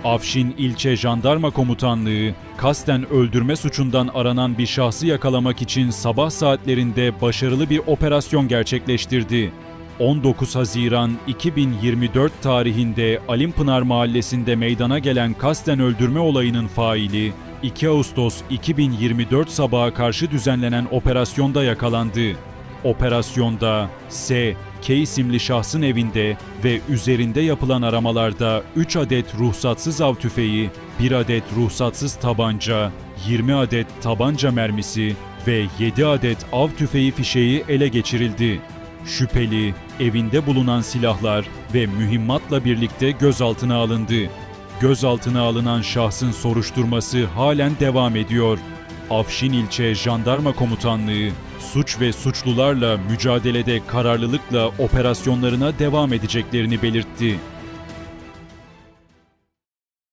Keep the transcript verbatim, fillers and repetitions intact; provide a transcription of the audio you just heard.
Afşin İlçe Jandarma Komutanlığı, kasten öldürme suçundan aranan bir şahsı yakalamak için sabah saatlerinde başarılı bir operasyon gerçekleştirdi. on dokuz Haziran iki bin yirmi dört tarihinde Alimpınar Mahallesi'nde meydana gelen kasten öldürme olayının faili, iki Ağustos iki bin yirmi dört sabaha karşı düzenlenen operasyonda yakalandı. Operasyonda S. K isimli şahsın evinde ve üzerinde yapılan aramalarda üç adet ruhsatsız av tüfeği, bir adet ruhsatsız tabanca, yirmi adet tabanca mermisi ve yedi adet av tüfeği fişeği ele geçirildi. Şüpheli, evinde bulunan silahlar ve mühimmatla birlikte gözaltına alındı. Gözaltına alınan şahsın soruşturması halen devam ediyor. Afşin İlçe Jandarma Komutanlığı, suç ve suçlularla mücadelede kararlılıkla operasyonlarına devam edeceklerini belirtti.